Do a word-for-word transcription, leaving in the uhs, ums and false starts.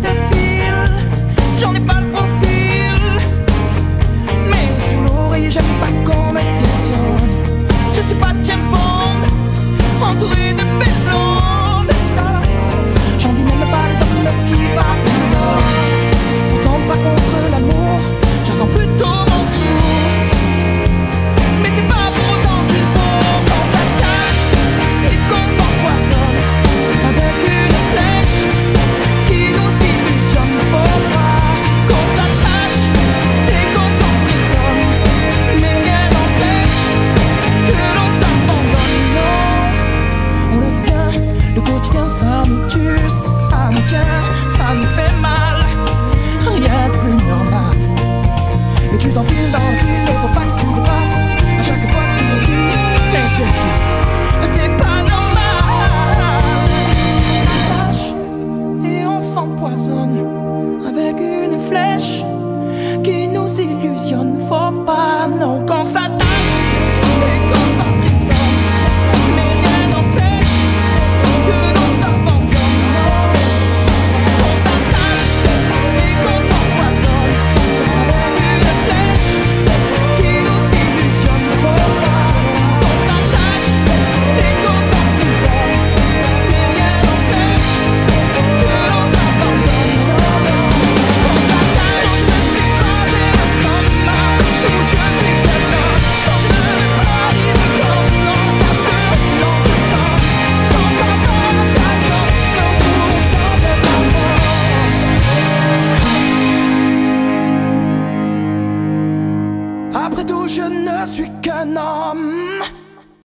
te file, j'en ai pas le profil. Mais sous l'oreiller, j'aime pas qu'on me questionne. Je suis pas James Bond, entouré de belles blondes. J'envie même pas les hommes qui parlent de moi. Pourtant pas contre l'amour, j'attends plutôt mon tour. Mais c'est pas pour autant qu'il faut qu'on s'attache et qu'on s'empoisonne avec une flèche qui nous illusionne. Faut pas qu'on s'attache et qu'on s'emprisonne, mais rien n'empêche que l'on s'abandonne. Non, on le sait bien, le quotidien ça nous tue, ça nous tient, ça nous fait mal. Rien de plus normal. Et tu t'enfiles dans le fil, il faut pas que tu le passes. À chaque fois que tu respires, mais t'es, t'es pas normal. On s'attache et on s'empoisonne avec une flèche qui nous illusionne. Faut pas, non, qu'on s'attache